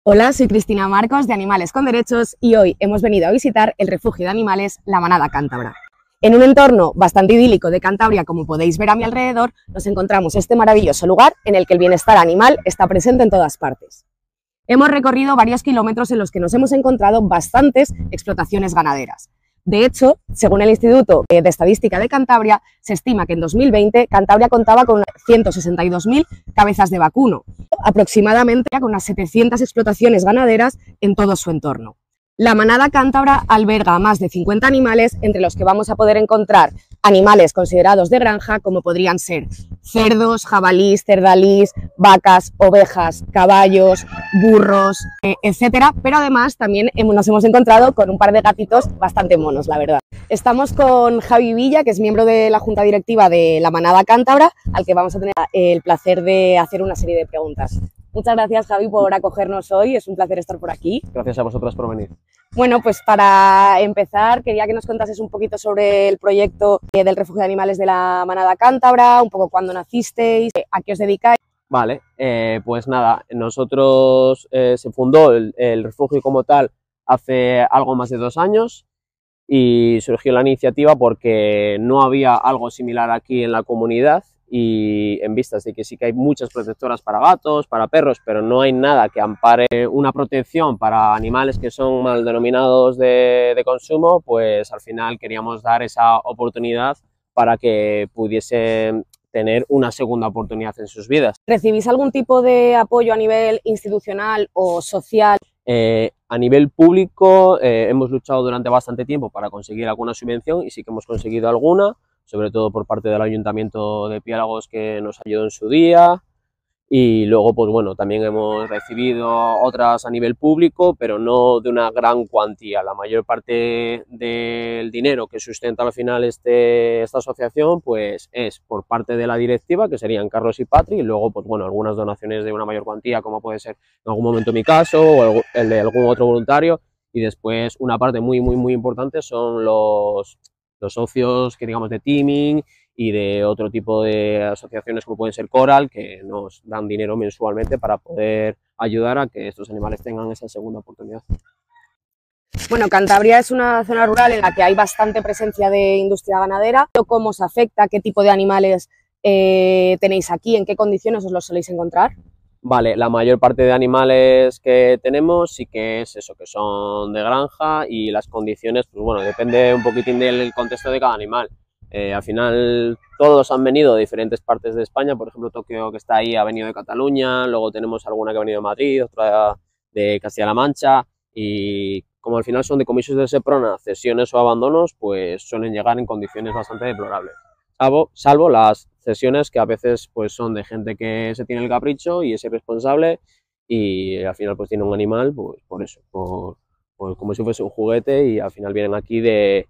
Hola, soy Cristina Marcos de Animales con Derechos y hoy hemos venido a visitar el refugio de animales La Manada Cántabra. En un entorno bastante idílico de Cantabria, como podéis ver a mi alrededor, nos encontramos este maravilloso lugar en el que el bienestar animal está presente en todas partes. Hemos recorrido varios kilómetros en los que nos hemos encontrado bastantes explotaciones ganaderas. De hecho, según el Instituto de Estadística de Cantabria, se estima que en 2020 Cantabria contaba con 162.000 cabezas de vacuno, aproximadamente con unas 700 explotaciones ganaderas en todo su entorno. La Manada Cántabra alberga más de 50 animales, entre los que vamos a poder encontrar animales considerados de granja, como podrían ser cerdos, jabalís, cerdalís, vacas, ovejas, caballos, burros, etcétera, pero además también nos hemos encontrado con un par de gatitos bastante monos, la verdad. Estamos con Javi Villa, que es miembro de la Junta Directiva de La Manada Cántabra, al que vamos a tener el placer de hacer una serie de preguntas. Muchas gracias, Javi, por acogernos hoy, es un placer estar por aquí. Gracias a vosotros por venir. Bueno, pues para empezar quería que nos contases un poquito sobre el proyecto del refugio de animales de La Manada Cántabra, un poco cuándo nacisteis, a qué os dedicáis. Vale, pues nada, nosotros se fundó el refugio como tal hace algo más de 2 años y surgió la iniciativa porque no había algo similar aquí en la comunidad y en vistas de que sí que hay muchas protectoras para gatos, para perros, pero no hay nada que ampare una protección para animales que son mal denominados de consumo, pues al final queríamos dar esa oportunidad para que pudiesen tener una segunda oportunidad en sus vidas. ¿Recibís algún tipo de apoyo a nivel institucional o social? A nivel público hemos luchado durante bastante tiempo para conseguir alguna subvención y sí que hemos conseguido alguna, sobre todo por parte del Ayuntamiento de Piélagos, que nos ayudó en su día, y luego pues bueno, también hemos recibido otras a nivel público, pero no de una gran cuantía. La mayor parte del dinero que sustenta al final esta asociación pues es por parte de la directiva, que serían Carlos y Patri, y luego pues bueno, algunas donaciones de una mayor cuantía, como puede ser en algún momento mi caso o el de algún otro voluntario, y después una parte muy importante son los socios, que digamos, de teaming y de otro tipo de asociaciones como pueden ser Coral, que nos dan dinero mensualmente para poder ayudar a que estos animales tengan esa segunda oportunidad. Bueno, Cantabria es una zona rural en la que hay bastante presencia de industria ganadera. ¿Cómo os afecta? ¿Qué tipo de animales tenéis aquí? ¿En qué condiciones os los soléis encontrar? Vale, la mayor parte de animales que tenemos sí que es eso, que son de granja, y las condiciones, pues bueno, depende un poquitín del contexto de cada animal. Al final todos han venido de diferentes partes de España, por ejemplo Tokio, que está ahí, ha venido de Cataluña, luego tenemos alguna que ha venido de Madrid, otra de Castilla-La Mancha, y como al final son decomisos de Seprona, cesiones o abandonos, pues suelen llegar en condiciones bastante deplorables. Salvo las cesiones que a veces pues son de gente que se tiene el capricho y es irresponsable y al final pues tiene un animal pues por eso, por como si fuese un juguete, y al final vienen aquí de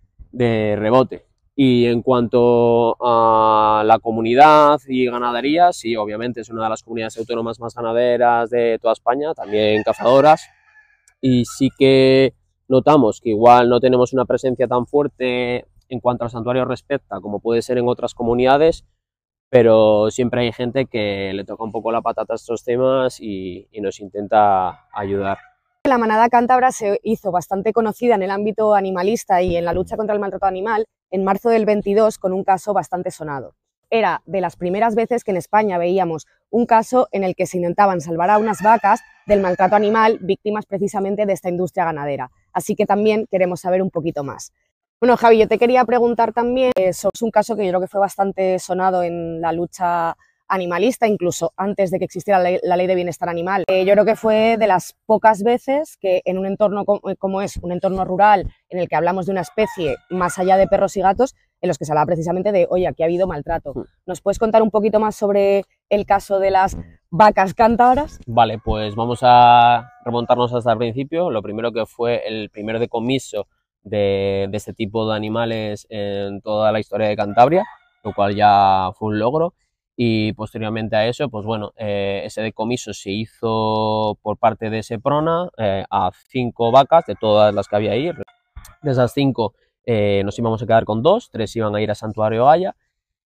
rebote. Y en cuanto a la comunidad y ganadería, sí, obviamente es una de las comunidades autónomas más ganaderas de toda España, también cazadoras, y sí que notamos que igual no tenemos una presencia tan fuerte en cuanto al santuario respecta como puede ser en otras comunidades, pero siempre hay gente que le toca un poco la patata a estos temas y nos intenta ayudar. La Manada Cántabra se hizo bastante conocida en el ámbito animalista y en la lucha contra el maltrato animal en marzo del 22 con un caso bastante sonado. Era de las primeras veces que en España veíamos un caso en el que se intentaban salvar a unas vacas del maltrato animal, víctimas precisamente de esta industria ganadera. Así que también queremos saber un poquito más. Bueno, Javi, yo te quería preguntar también sobre un caso que yo creo que fue bastante sonado en la lucha animalista, incluso antes de que existiera la ley de bienestar animal. Yo creo que fue de las pocas veces que en un entorno como es un entorno rural, en el que hablamos de una especie más allá de perros y gatos, en los que se hablaba precisamente de, oye, aquí ha habido maltrato. ¿Nos puedes contar un poquito más sobre el caso de las vacas cántabras? Vale, pues vamos a remontarnos hasta el principio. Lo primero, que fue el primer decomiso de este tipo de animales en toda la historia de Cantabria, lo cual ya fue un logro. Y posteriormente a eso, pues bueno, ese decomiso se hizo por parte de Seprona a 5 vacas de todas las que había ahí. De esas 5 nos íbamos a quedar con 2, 3 iban a ir a Santuario Haya,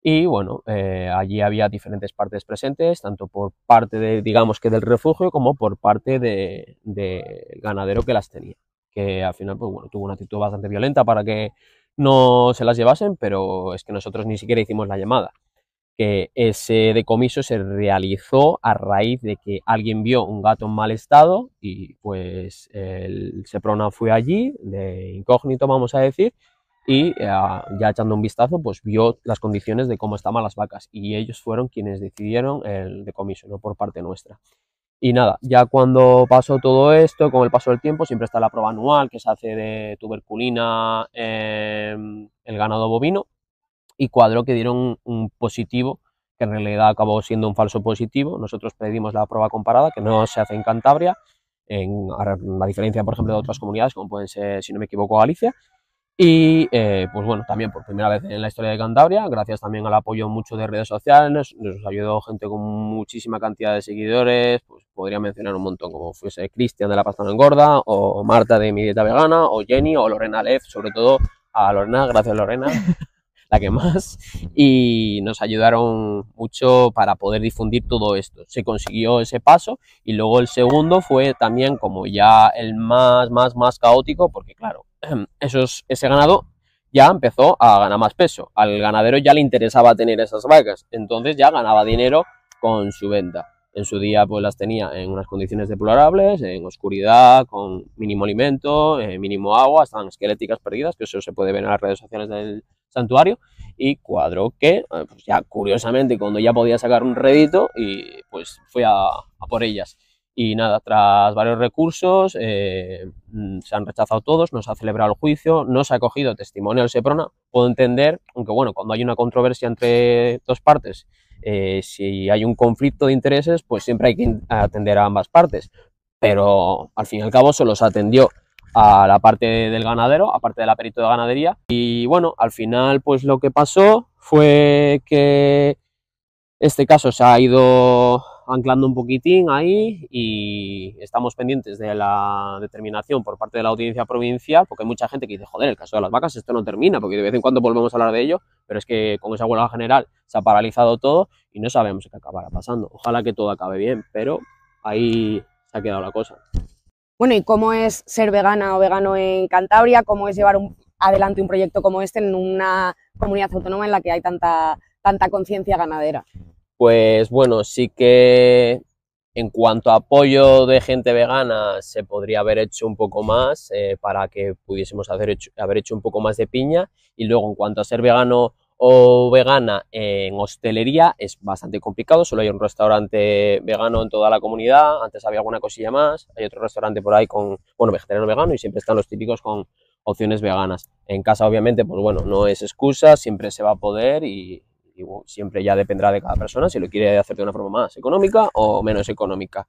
Y bueno, allí había diferentes partes presentes, tanto por parte de, digamos que del refugio, como por parte del ganadero que las tenía, que al final pues bueno, tuvo una actitud bastante violenta para que no se las llevasen, pero es que nosotros ni siquiera hicimos la llamada, que ese decomiso se realizó a raíz de que alguien vio un gato en mal estado y pues el Seprona fue allí, de incógnito vamos a decir, y ya echando un vistazo pues vio las condiciones de cómo estaban las vacas y ellos fueron quienes decidieron el decomiso, no por parte nuestra. Y nada, ya cuando pasó todo esto, con el paso del tiempo, siempre está la prueba anual que se hace de tuberculina en el ganado bovino, y cuadró que dieron un positivo, que en realidad acabó siendo un falso positivo. Nosotros pedimos la prueba comparada, que no se hace en Cantabria, a diferencia, por ejemplo, de otras comunidades, como pueden ser, si no me equivoco, Galicia. Y pues bueno, también por primera vez en la historia de Cantabria, gracias también al apoyo mucho de redes sociales, nos ayudó gente con muchísima cantidad de seguidores, pues podría mencionar un montón, como fuese Cristian de La Paz No Engorda, o Marta de Mi Dieta Vegana, o Jenny, o Lorena Lev, sobre todo a Lorena, gracias Lorena, la que más, y nos ayudaron mucho para poder difundir todo esto. Se consiguió ese paso y luego el segundo fue también como ya el más caótico, porque claro, ese ganado ya empezó a ganar más peso. Al ganadero ya le interesaba tener esas vacas, entonces ya ganaba dinero con su venta. En su día pues las tenía en unas condiciones deplorables, en oscuridad, con mínimo alimento, mínimo agua, estaban esqueléticas perdidas, que eso se puede ver en las redes sociales del santuario, y cuadró que, pues ya curiosamente, cuando ya podía sacar un rédito, y pues fue a por ellas. Y nada, tras varios recursos, se han rechazado todos, no se ha celebrado el juicio, no se ha cogido testimonio del Seprona. Puedo entender, aunque bueno, cuando hay una controversia entre dos partes, si hay un conflicto de intereses, pues siempre hay que atender a ambas partes. Pero al fin y al cabo solo se atendió a la parte del ganadero, aparte de la perito de ganadería. Y bueno, al final pues lo que pasó fue que este caso se ha ido anclando un poquitín ahí y estamos pendientes de la determinación por parte de la audiencia provincial, porque hay mucha gente que dice, joder, el caso de las vacas esto no termina, porque de vez en cuando volvemos a hablar de ello, pero es que con esa huelga general se ha paralizado todo y no sabemos qué acabará pasando. Ojalá que todo acabe bien, pero ahí se ha quedado la cosa. Bueno, ¿y cómo es ser vegana o vegano en Cantabria? ¿Cómo es llevar adelante un proyecto como este en una comunidad autónoma en la que hay tanta conciencia ganadera? Pues bueno, sí que en cuanto a apoyo de gente vegana se podría haber hecho un poco más para que pudiésemos haber hecho un poco más de piña, y luego en cuanto a ser vegano o vegana en hostelería es bastante complicado, solo hay un restaurante vegano en toda la comunidad, antes había alguna cosilla más, hay otro restaurante por ahí con, bueno, vegetariano vegano, y siempre están los típicos con opciones veganas. En casa obviamente, pues bueno, no es excusa, siempre se va a poder y siempre ya dependerá de cada persona si lo quiere hacer de una forma más económica o menos económica.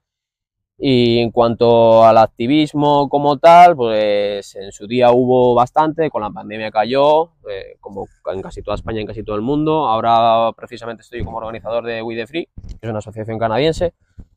Y en cuanto al activismo como tal, pues en su día hubo bastante, con la pandemia cayó, como en casi toda España y en casi todo el mundo. Ahora precisamente estoy como organizador de We the Free, que es una asociación canadiense,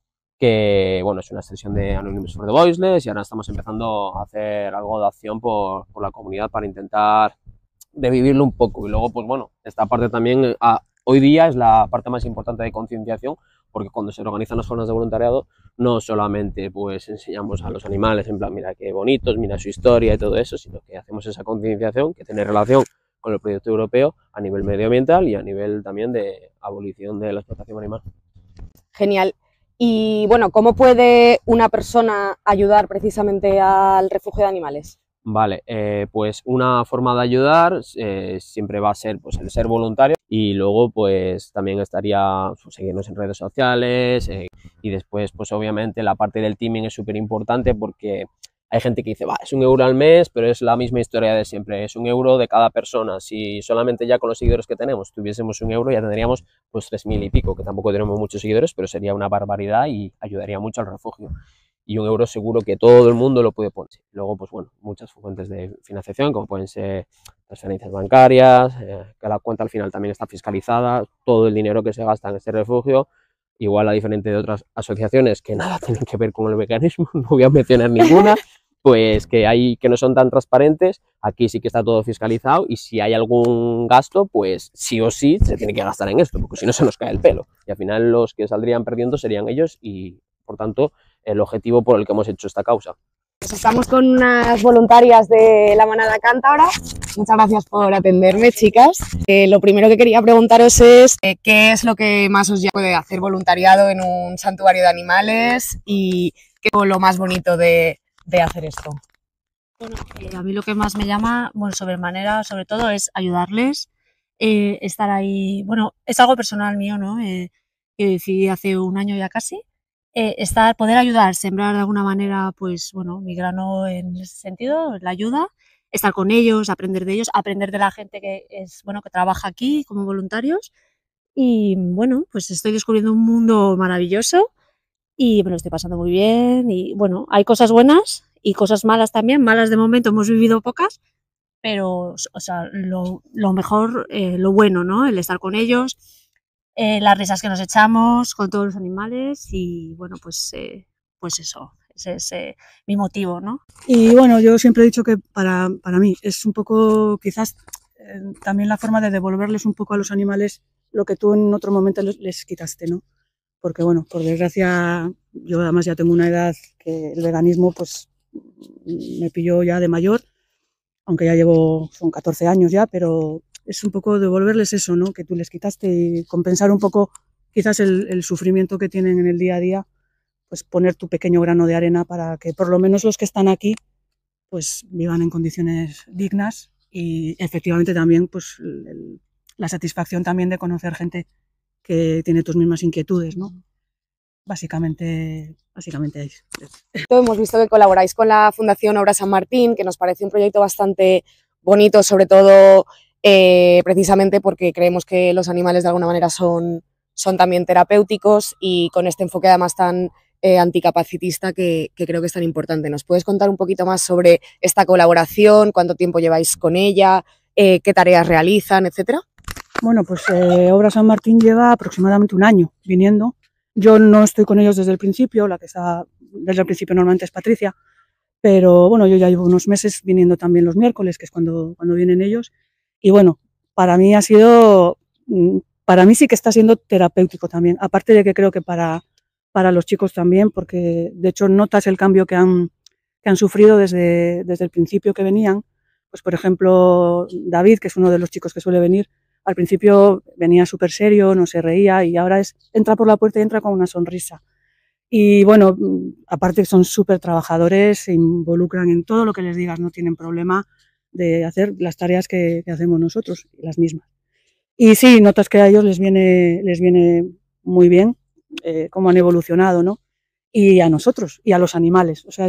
que bueno, es una extensión de Anonymous for the Voiceless, y ahora estamos empezando a hacer algo de acción por la comunidad para intentar de vivirlo un poco. Y luego, pues bueno, esta parte también hoy día es la parte más importante de concienciación, porque cuando se organizan las jornadas de voluntariado no solamente pues enseñamos a los animales en plan mira qué bonitos, mira su historia y todo eso, sino que hacemos esa concienciación que tiene relación con el proyecto europeo a nivel medioambiental y a nivel también de abolición de la explotación animal. Genial. Y bueno, ¿cómo puede una persona ayudar precisamente al refugio de animales? Vale, pues una forma de ayudar siempre va a ser pues, el ser voluntario, y luego pues también estaría pues, seguirnos en redes sociales, y después pues obviamente la parte del teaming es súper importante, porque hay gente que dice, va, es €1 al mes, pero es la misma historia de siempre, es €1 de cada persona. Si solamente ya con los seguidores que tenemos tuviésemos €1, ya tendríamos pues 3.000 y pico, que tampoco tenemos muchos seguidores, pero sería una barbaridad y ayudaría mucho al refugio. Y €1 seguro que todo el mundo lo puede poner. Luego, pues bueno, muchas fuentes de financiación, como pueden ser transferencias bancarias, que la cuenta al final también está fiscalizada, todo el dinero que se gasta en este refugio, igual a diferente de otras asociaciones que nada tienen que ver con el veganismo, no voy a mencionar ninguna, pues que no son tan transparentes. Aquí sí que está todo fiscalizado y si hay algún gasto, pues sí o sí se tiene que gastar en esto, porque si no se nos cae el pelo. Y al final los que saldrían perdiendo serían ellos y, por tanto, el objetivo por el que hemos hecho esta causa. Pues estamos con unas voluntarias de la Manada Cántabra. Muchas gracias por atenderme, chicas. Lo primero que quería preguntaros es qué es lo que más os llama de hacer voluntariado en un santuario de animales y qué es lo más bonito de hacer esto. Bueno, a mí lo que más me llama, bueno, sobremanera, sobre todo, es ayudarles, estar ahí, bueno, es algo personal mío, ¿no? Que decidí hace un año ya casi, poder ayudar, sembrar de alguna manera, pues, bueno, mi grano en ese sentido, la ayuda, estar con ellos, aprender de ellos, aprender de la gente que es, bueno, que trabaja aquí como voluntarios y, bueno, pues estoy descubriendo un mundo maravilloso y me lo estoy pasando muy bien y bueno, hay cosas buenas y cosas malas también, malas de momento hemos vivido pocas, pero o sea, lo mejor, lo bueno, ¿no? El estar con ellos, las risas que nos echamos con todos los animales y bueno, pues eso, ese es mi motivo, ¿no? Y bueno, yo siempre he dicho que para mí es un poco quizás también la forma de devolverles un poco a los animales lo que tú en otro momento les quitaste, ¿no? Porque bueno, por desgracia, yo además ya tengo una edad que el veganismo pues me pilló ya de mayor, aunque ya son 14 años ya, pero es un poco devolverles eso, ¿no? Que tú les quitaste y compensar un poco quizás el sufrimiento que tienen en el día a día, pues poner tu pequeño grano de arena para que por lo menos los que están aquí pues vivan en condiciones dignas y efectivamente también pues la satisfacción también de conocer gente que tiene tus mismas inquietudes, ¿no? Básicamente es. Hemos visto que colaboráis con la Fundación Obra San Martín, que nos parece un proyecto bastante bonito, sobre todo precisamente porque creemos que los animales de alguna manera son también terapéuticos y con este enfoque además tan anticapacitista que creo que es tan importante. ¿Nos puedes contar un poquito más sobre esta colaboración, cuánto tiempo lleváis con ella, qué tareas realizan, etcétera? Bueno, pues Obra San Martín lleva aproximadamente un año viniendo. Yo no estoy con ellos desde el principio, la que está desde el principio normalmente es Patricia, pero bueno, yo ya llevo unos meses viniendo también los miércoles, que es cuando vienen ellos. Y bueno, para mí sí que está siendo terapéutico también, aparte de que creo que para los chicos también, porque de hecho notas el cambio que han sufrido desde el principio que venían. Pues por ejemplo, David, que es uno de los chicos que suele venir, al principio venía súper serio, no se reía y ahora entra por la puerta y entra con una sonrisa. Y bueno, aparte son súper trabajadores, se involucran en todo lo que les digas, no tienen problema de hacer las tareas que hacemos nosotros, las mismas. Y sí, notas que a ellos les viene muy bien cómo han evolucionado, ¿no? Y a nosotros, y a los animales. O sea,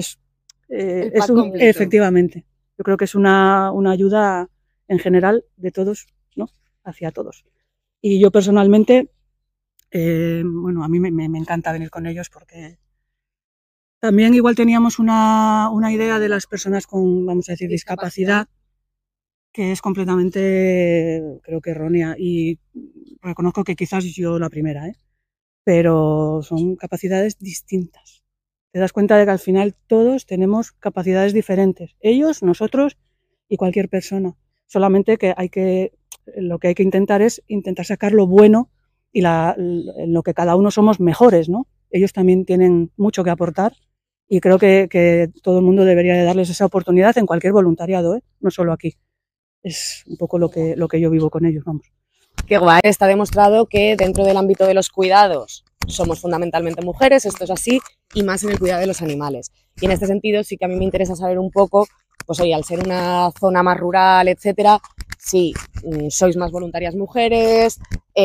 efectivamente. Yo creo que es una ayuda en general de todos, ¿no? Hacia todos. Y yo personalmente, bueno, a mí me encanta venir con ellos porque también igual teníamos una idea de las personas con, vamos a decir, discapacidad que es completamente, creo que errónea, y reconozco que quizás yo la primera, pero son capacidades distintas. Te das cuenta de que al final todos tenemos capacidades diferentes, ellos, nosotros y cualquier persona. Solamente que lo que hay que intentar es intentar sacar lo bueno y en lo que cada uno somos mejores, ¿no? Ellos también tienen mucho que aportar y creo que todo el mundo debería de darles esa oportunidad en cualquier voluntariado, no solo aquí. Es un poco lo que yo vivo con ellos, vamos. Qué guay. Está demostrado que dentro del ámbito de los cuidados somos fundamentalmente mujeres, esto es así, y más en el cuidado de los animales. Y en este sentido sí que a mí me interesa saber un poco, pues oye, al ser una zona más rural, etcétera, si sois más voluntarias mujeres,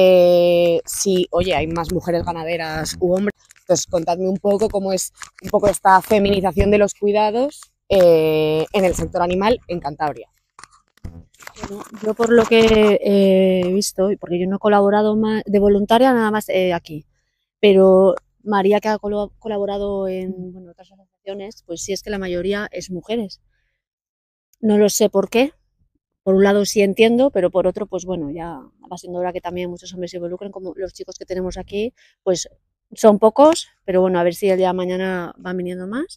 si, oye, hay más mujeres ganaderas u hombres. Entonces, contadme un poco cómo es un poco esta feminización de los cuidados en el sector animal en Cantabria. Bueno, yo por lo que he visto, porque yo no he colaborado más de voluntaria nada más aquí, pero María, que ha colaborado en otras asociaciones, pues sí es que la mayoría es mujeres. No lo sé por qué. Por un lado sí entiendo, pero por otro, pues bueno, ya va siendo hora que también muchos hombres se involucren, como los chicos que tenemos aquí, pues son pocos, pero bueno, a ver si el día de mañana van viniendo más.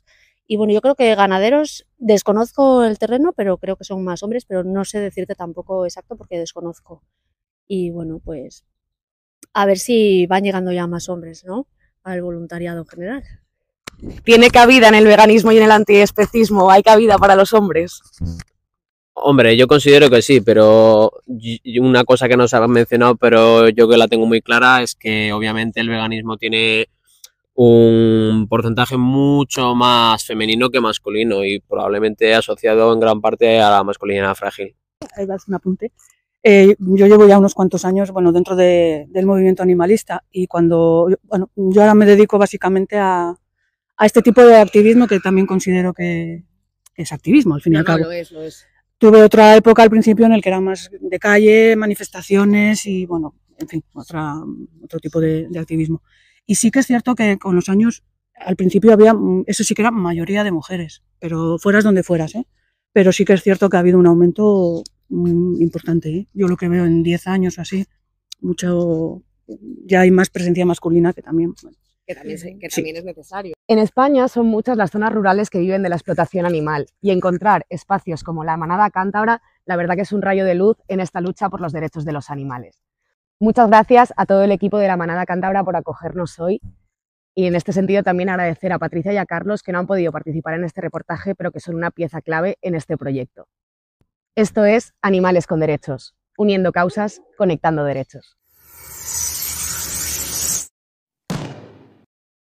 Y bueno, yo creo que ganaderos, desconozco el terreno, pero creo que son más hombres, pero no sé decirte tampoco exacto porque desconozco. Y bueno, pues a ver si van llegando ya más hombres, ¿no? Al voluntariado en general. ¿Tiene cabida en el veganismo y en el antiespecismo? ¿Hay cabida para los hombres? Hombre, yo considero que sí, pero una cosa que no se ha mencionado, pero yo que la tengo muy clara, es que obviamente el veganismo tiene un porcentaje mucho más femenino que masculino y probablemente asociado en gran parte a la masculinidad frágil. Ahí va un apunte. Yo llevo ya unos cuantos años, bueno, dentro del movimiento animalista y bueno, yo ahora me dedico básicamente a este tipo de activismo que también considero que es activismo, al fin y al cabo. Lo es. Tuve otra época al principio en el que era más de calle, manifestaciones y, bueno, en fin, otro tipo de activismo. Y sí que es cierto que con los años, al principio había, eso sí que era mayoría de mujeres, pero fueras donde fueras, ¿eh? Pero sí que es cierto que ha habido un aumento importante, ¿eh? Yo lo que veo en 10 años o así, ya hay más presencia masculina que también. Bueno, que también es necesario. En España son muchas las zonas rurales que viven de la explotación animal y encontrar espacios como la Manada Cántabra, la verdad que es un rayo de luz en esta lucha por los derechos de los animales. Muchas gracias a todo el equipo de la Manada Cántabra por acogernos hoy y en este sentido también agradecer a Patricia y a Carlos que no han podido participar en este reportaje pero que son una pieza clave en este proyecto. Esto es Animales con Derechos, uniendo causas, conectando derechos.